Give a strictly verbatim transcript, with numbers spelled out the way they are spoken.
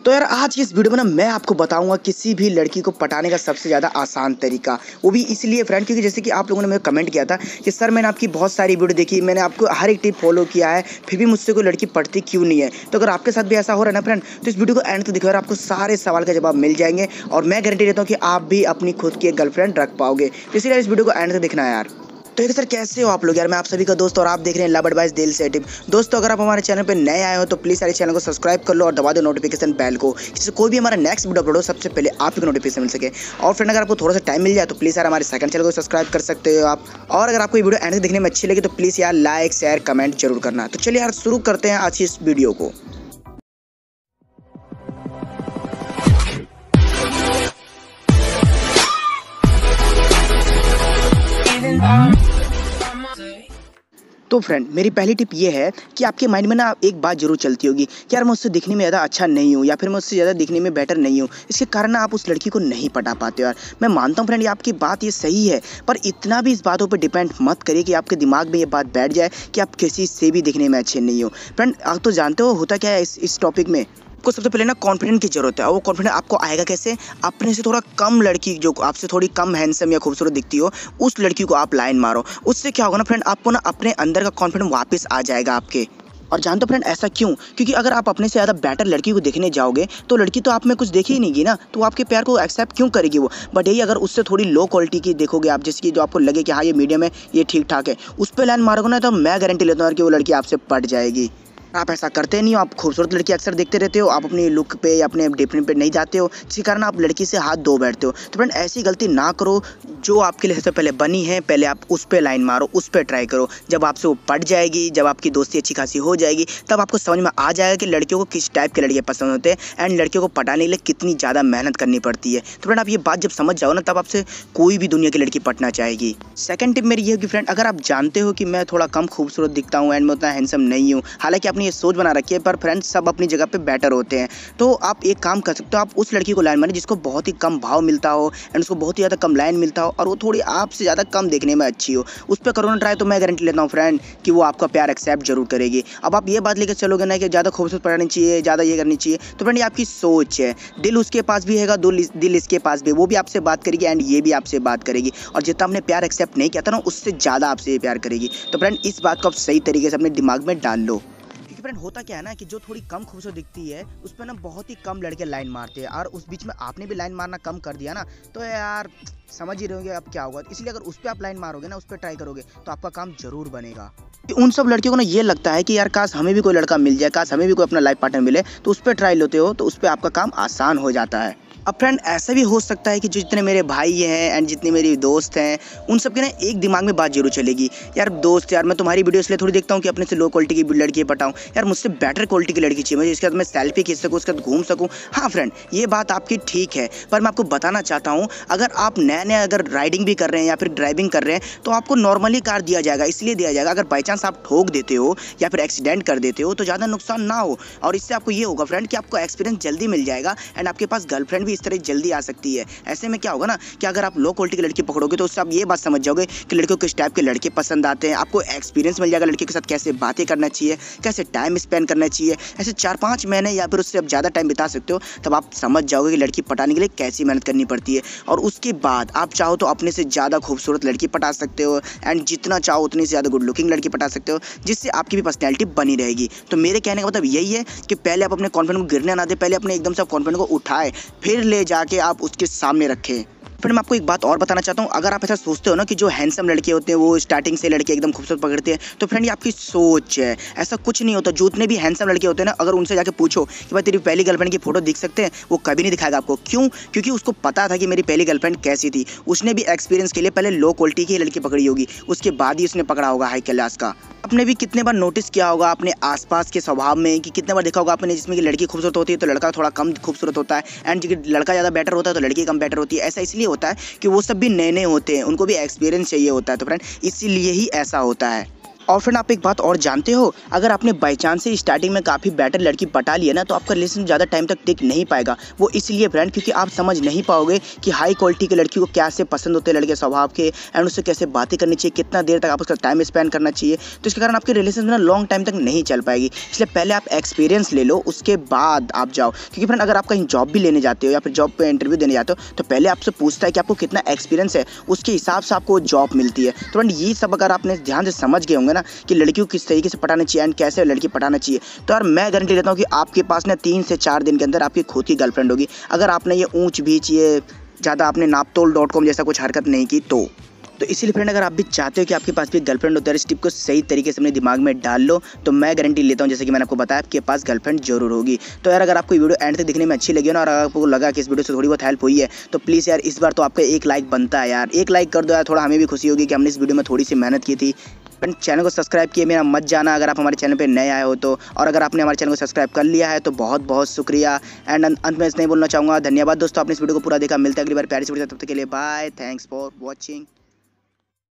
तो यार आज की इस वीडियो में ना मैं आपको बताऊंगा किसी भी लड़की को पटाने का सबसे ज़्यादा आसान तरीका। वो भी इसलिए फ्रेंड क्योंकि जैसे कि आप लोगों ने मुझे कमेंट किया था कि सर मैंने आपकी बहुत सारी वीडियो देखी, मैंने आपको हर एक टिप फॉलो किया है, फिर भी मुझसे कोई लड़की पटती क्यों नहीं है। तो अगर आपके साथ भी ऐसा हो रहा है ना फ्रेंड, तो इस वीडियो को एंड तक देखो और आपको सारे सवाल का जवाब मिल जाएंगे और मैं गारंटी देता हूँ कि आप भी अपनी खुद की एक गर्लफ्रेंड रख पाओगे। तो इसलिए इस वीडियो को एंड तक देखना है यार। तो एक सर कैसे हो आप लोग यार, मैं आप सभी का दोस्त और आप देख रहे हैं लव एडवाइस दिल से टिप। दोस्तों अगर आप हमारे चैनल पे नए आए हो तो प्लीज़ सारे चैनल को सब्सक्राइब कर लो और दबा दो नोटिफिकेशन बेल को, जिससे कोई भी हमारा नेक्स्ट वीडियो अपलोड हो सबसे पहले आपको नोटिफिकेशन मिल सके। और फ्रेंड अगर आपको थोड़ा सा टाइम मिल जाए तो प्लीज़ यार हमारे सेकंड चैनल को सब्सक्राइब कर सकते हो आप। और अगर आपको ये वीडियो एंड तक देखने में अच्छी लगी तो प्लीज़ यार लाइक शेयर कमेंट जरूर करना। तो चलिए यार शुरू करते हैं आज की इस वीडियो को। तो फ्रेंड मेरी पहली टिप ये है कि आपके माइंड में ना एक बात जरूर चलती होगी कि यार मैं उससे दिखने में ज़्यादा अच्छा नहीं हूँ या फिर मैं उससे ज़्यादा दिखने में बेटर नहीं हूँ, इसके कारण ना आप उस लड़की को नहीं पटा पाते हो। यार मैं मानता हूँ फ्रेंड ये आपकी बात ये सही है, पर इतना भी इस बातों पर डिपेंड मत करिए कि आपके दिमाग में ये बात बैठ जाए कि आप किसी से भी दिखने में अच्छे नहीं हो। फ्रेंड आप तो जानते हो होता क्या है इस इस टॉपिक में, आपको सबसे पहले ना कॉन्फिडेंट की जरूरत है। और वो कॉन्फिडेंट आपको आएगा कैसे, अपने से थोड़ा कम लड़की जो आपसे थोड़ी कम हैंडसम या खूबसूरत दिखती हो उस लड़की को आप लाइन मारो। उससे क्या होगा ना फ्रेंड, आपको ना अपने अंदर का कॉन्फिडेंस वापस आ जाएगा आपके। और जानते हो फ्रेंड ऐसा क्यों, क्योंकि अगर आप अपने से ज़्यादा बेटर लड़की को देखने जाओगे तो लड़की तो आप में कुछ देखी ही नहीं ना, तो आपके प्यार को एक्सेप्ट क्यों करेगी वो। बट यही अगर उससे थोड़ी लो क्वालिटी की देखोगे आप, जैसे कि जो आपको लगे कि हाँ ये मीडियम है ये ठीक ठाक है, उस पर लाइन मारोगे ना तो मैं गारंटी लेता हूँ कि वो लड़की आपसे पट जाएगी। आप ऐसा करते नहीं हो, आप खूबसूरत लड़की अक्सर देखते रहते हो, आप अपनी लुक पे या अपने डिफरेंट पे नहीं जाते हो, जिसके कारण आप लड़की से हाथ धो बैठते हो। तो फ्रेंड ऐसी गलती ना करो, जो आपके लिए सबसे पहले बनी है पहले आप उस पर लाइन मारो, उस पर ट्राई करो। जब आपसे वो पट जाएगी, जब आपकी दोस्ती अच्छी खासी हो जाएगी, तब आपको समझ में आ जाएगा कि लड़कियों को किस टाइप के लड़के पसंद होते हैं एंड लड़कियों को पटाने के लिए कितनी ज़्यादा मेहनत करनी पड़ती है। तो फ्रेंड आप ये बात जब समझ जाओ ना तब आपसे कोई भी दुनिया की लड़की पटना चाहेगी। सेकंड टिप मेरी ये होगी फ्रेंड, अगर आप जानते हो कि मैं थोड़ा कम खूबसूरत दिखता हूँ एंड मैं उतना हैंडसम नहीं हूँ, हालांकि आपने ये सोच बना रखी है, पर फ्रेंड्स सब अपनी जगह पे बेटर होते हैं, तो आप एक काम कर सकते हो, आप उस लड़की को लाइन मारें जिसको बहुत ही कम भाव मिलता हो एंड उसको बहुत ही ज़्यादा कम लाइन मिलता हो और वो थोड़ी आपसे ज़्यादा कम देखने में अच्छी हो। उस पर करो ना ट्राई, तो मैं गारंटी लेता हूँ फ्रेंड कि वो आपका प्यार एक्सेप्ट जरूर करेगी। अब आप ये बात लेकर चलोगे ना कि ज़्यादा खूबसूरत पढ़ानी चाहिए, ज़्यादा ये करनी चाहिए, तो फ्रेंड ये आपकी सोच है। दिल उसके पास भी है, दिल इसके पास भी, वो भी आपसे बात करेगी एंड ये भी आपसे बात करेगी, और जितना आपने प्यार एक्सेप्ट नहीं किया था ना उससे ज़्यादा आपसे प्यार करेगी। तो फ्रेंड इस बात को आप सही तरीके से अपने दिमाग में डाल लो। फ्रेंड होता क्या है ना कि जो थोड़ी कम खूबसूरत दिखती है उस पर ना बहुत ही कम लड़के लाइन मारते हैं, और उस बीच में आपने भी लाइन मारना कम कर दिया ना तो यार समझ ही रहोगे अब क्या होगा। इसलिए अगर उस पर आप लाइन मारोगे ना, उस पर ट्राई करोगे तो आपका काम जरूर बनेगा। उन सब लड़कियों को ना ये लगता है कि यार काश हमें भी कोई लड़का मिल जाए, काश हमें भी कोई अपना लाइफ पार्टनर मिले, तो उस पर ट्राई लेते हो तो उस पर आपका काम आसान हो जाता है। अब फ्रेंड ऐसा भी हो सकता है कि जो जितने मेरे भाई हैं एंड जितने मेरी दोस्त हैं उन सब के ना एक दिमाग में बात जरूर चलेगी, यार दोस्त यार मैं तुम्हारी वीडियो इसलिए थोड़ी देखता हूँ कि अपने से लो क्वालिटी की लड़की पटाऊँ, यार मुझसे बेटर क्वालिटी की लड़की चाहिए मुझे, इसके बाद मैं सेल्फी खींच सकूँ, उसके बाद घूम सकूँ। हाँ फ्रेंड ये बात आपकी ठीक है, पर मैं आपको बताना चाहता हूँ अगर आप नए नए अगर राइडिंग भी कर रहे हैं या फिर ड्राइविंग कर रहे हैं तो आपको नॉर्मली कार दिया जाएगा, इसलिए दिया जाएगा अगर बाई चांस आप ठोक देते हो या फिर एक्सीडेंट कर देते हो तो ज़्यादा नुकसान ना हो। और इससे आपको ये होगा फ्रेंड कि आपको एक्सपीरियंस जल्दी मिल जाएगा एंड आपके पास गर्लफ्रेंड भी इस तरह जल्दी आ सकती है। ऐसे में क्या होगा ना कि अगर आप लो क्वालिटी की लड़की पकड़ोगे तो उससे आप ये बात समझ जाओगे कि लड़कियों किस टाइप के लड़के पसंद आते हैं, आपको एक्सपीरियंस मिल जाएगा लड़के के साथ कैसे बातें करना चाहिए, कैसे टाइम स्पेंड करना चाहिए। ऐसे चार पाँच महीने या फिर उससे आप ज़्यादा टाइम बिता सकते हो, तब आप समझ जाओगे कि लड़की पटाने के लिए कैसी मेहनत करनी पड़ती है। और उसके बाद आप चाहो तो अपने से ज़्यादा खूबसूरत लड़की पटा सकते हो एंड जितना चाहो उतनी से ज़्यादा गुड लुकिंग लड़की पटा सकते हो, जिससे आपकी भी पर्सनैलिटी बनी रहेगी। तो मेरे कहने का मतलब यही है कि पहले आप अपने कॉन्फिडेंस को गिरने ना दे, पहले अपने एकदम से कॉन्फिडेंस को उठाए फिर ले जाके आप उसके सामने रखें। फिर मैं आपको एक बात और बताना चाहता हूँ, अगर आप ऐसा सोचते हो ना कि जो हैंडसम लड़के होते हैं वो स्टार्टिंग से लड़के एकदम खूबसूरत पकड़ते हैं, तो फ्रेंड ये आपकी सोच है, ऐसा कुछ नहीं होता। जो उतने भी हैंडसम लड़के होते हैं ना, अगर उनसे जाके पूछो कि भाई तेरी पहली गर्लफ्रेंड की फोटो दिख सकते हैं, वो कभी नहीं दिखाएगा आपको। क्यों? क्योंकि उसको पता था कि मेरी पहली गर्लफ्रेंड कैसी थी। उसने भी एक्सपीरियंस के लिए पहले लो क्वालिटी की लड़की पकड़ी होगी, उसके बाद ही उसने पकड़ा होगा हाई क्लास का। आपने भी कितने बार नोटिस किया होगा अपने आसपास के स्वभाव में कि कितने बार देखा होगा आपने जिसमें कि लड़की खूबसूरत होती है तो लड़का थोड़ा कम खूबसूरत होता है, एंड लड़का ज़्यादा बेटर होता है तो लड़की कम बेटर होती है। ऐसा इसलिए होता है कि वो सब भी नए नए होते हैं, उनको भी एक्सपीरियंस चाहिए होता है। तो फ्रेंड इसीलिए ही ऐसा होता है। और फ्रेंड आप एक बात और जानते हो, अगर आपने बाई चांस से स्टार्टिंग में काफ़ी बेटर लड़की पटा ली है ना, तो आपका रिलेशन ज़्यादा टाइम तक टिक नहीं पाएगा। वो इसलिए फ्रेंड क्योंकि आप समझ नहीं पाओगे कि हाई क्वालिटी के लड़की को कैसे पसंद होते हैं लड़के स्वभाव के, एंड उससे कैसे बातें करनी चाहिए, कितना देर तक आप उसका टाइम स्पेंड करना चाहिए। तो इसके कारण आपके रिलेशन में ना लॉन्ग टाइम तक नहीं चल पाएगी। इसलिए पहले आप एक्सपीरियंस ले लो, उसके बाद आप जाओ। क्योंकि फ्रेंड अगर आप कहीं जॉब भी लेने जाते हो या फिर जॉब पे इंटरव्यू देने जाते हो, तो पहले आपसे पूछता है कि आपको कितना एक्सपीरियंस है, उसके हिसाब से आपको जॉब मिलती है। तो फ्रेंड ये सब अगर आपने ध्यान से समझ गए होंगे ना कि लड़कियों किस तरीके से पटाना चाहिए एंड कैसे लड़की पटाना चाहिए, तो यार मैं गारंटी देता हूँ कि आपके पास ना तीन से चार दिन के अंदर आपकी खुद की गर्लफ्रेंड होगी। अगर आपने ये ऊंच बीच ये ज़्यादा आपने नापतोल डॉट कॉम जैसा कुछ हरकत नहीं की तो तो इसीलिए फ्रेंड अगर आप भी चाहते हो कि आपके पास भी गर्लफ्रेंड हो तो इस टिप को सही तरीके से अपने दिमाग में डाल लो, तो मैं गारंटी लेता हूँ जैसे कि मैंने आपको बताया आपके पास गर्लफ्रेंड जरूर होगी। तो यार अगर आपको वीडियो एंड तक दिखने में अच्छी लगी हो ना और आपको लगा कि इस वीडियो से थोड़ी बहुत हेल्प हुई है, तो प्लीज़ यार इस बार तो आपका एक लाइक बनता है यार, एक लाइक कर दो यार, थोड़ा हमें भी खुशी होगी कि हमने इस वीडियो में थोड़ी सी मेहनत की थी। फ्रेंड चैनल को सब्सक्राइब किए मेरा मत जाना अगर आप हमारे चैनल पे नए आए हो तो, और अगर आपने हमारे चैनल को सब्सक्राइब कर लिया है तो बहुत बहुत शुक्रिया। एंड अंत में नहीं बोलना चाहूँगा, धन्यवाद दोस्तों, आपने इस वीडियो को पूरा देखा। मिलता है अगली बार प्यारी से वीडियो, तब तक के लिए बाय, थैंक्स फॉर वॉचिंग।